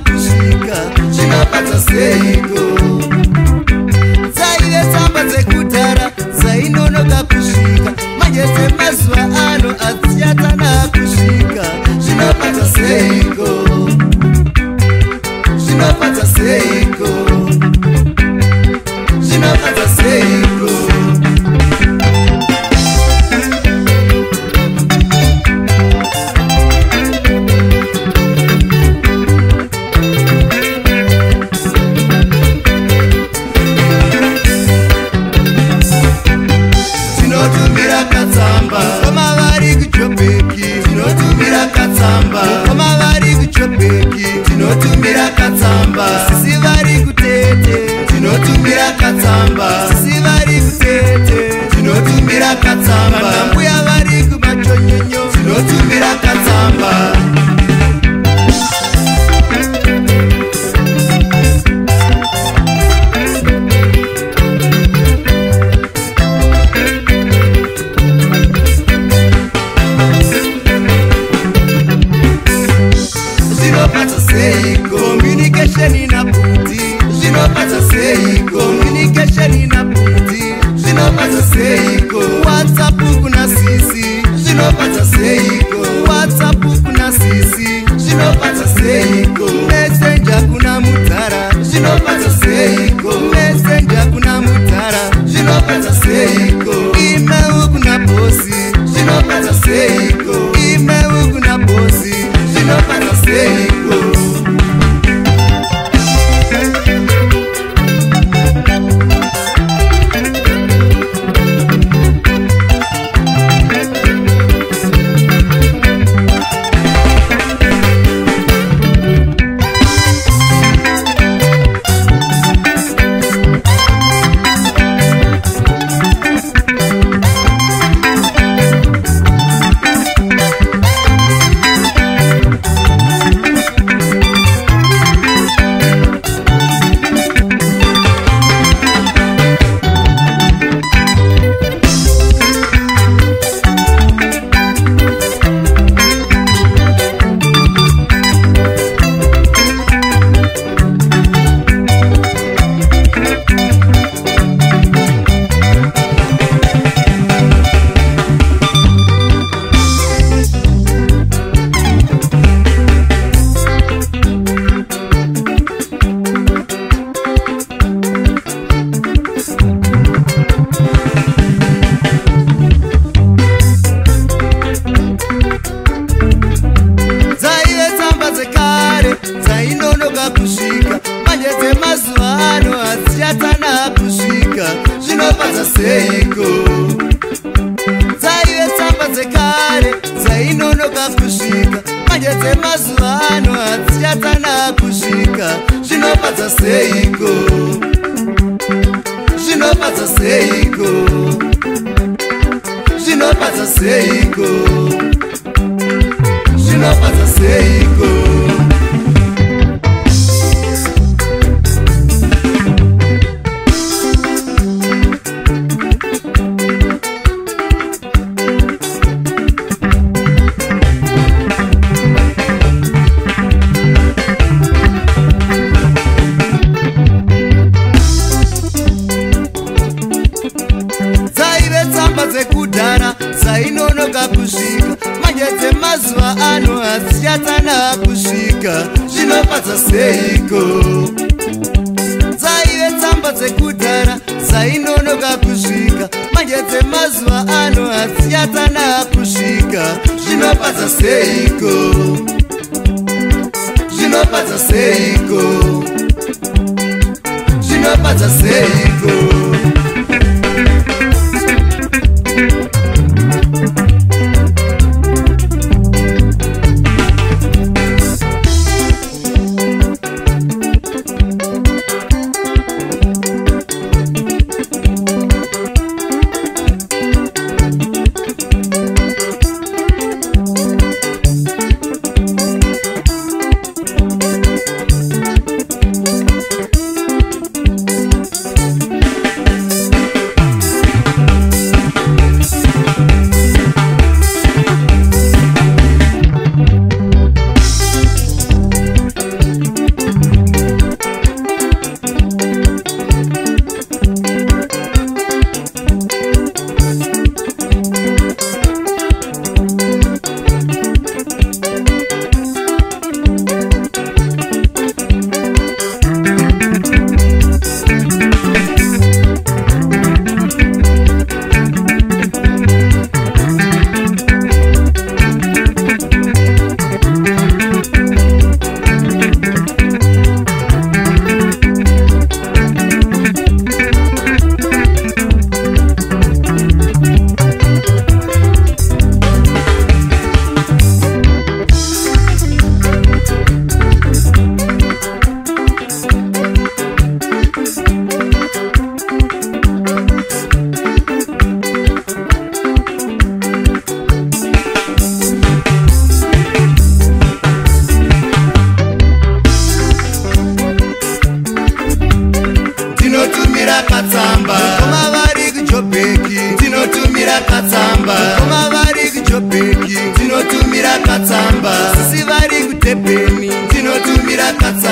kusvika zvinofadza seiko dzaive tsamba dzekudhara dzainonoka kusvika manje dzemazuva ano hadzichatana kusvika zvinofadza seiko zvinofadza seiko zvinofadza seiko tinotumira katsamba sisi vari kutete tinotumira katsamba sisi vari kutete tinotumira katsamba mbuya vari kumachonyonyo tinotumira katsamba communication ina puti zvinofadza seiko communication ina puti zvinofadza seiko WhatsApp kuna sisi zvinofadza seiko WhatsApp kuna sisi zvinofadza seiko Messenger kuna mudhara zvinofadza seiko Messenger kuna mudhara zvinofadza seiko email kuna bosi zvinofadza seiko email kuna bosi zvinofadza seiko zvinofadza seiko dzaive tsamba dzekare dzainonoka kusvika manje dzemazuva ano hadzichatana kusvika zvinofadza seiko zvinofadza seiko zvinofadza seiko zvinofadza seiko dzekudhara dzainonoka kusvika manje dzemazuva ano hadzichatana kusvika zvinofadza seiko dzaive tsamba dzekudhara dzainonoka kusvika manje dzemazuva ano hadzichatana kusvika zvinofadza seiko zvinofadza seiko zvinofadza seiko ndinotumira katsamba. Koma vari kuJobheki ndinotumira katsamba. Koma vari kuJobheki ndinotumira katsamba. Sisi vari kuDebheni ndinotumira katsamba.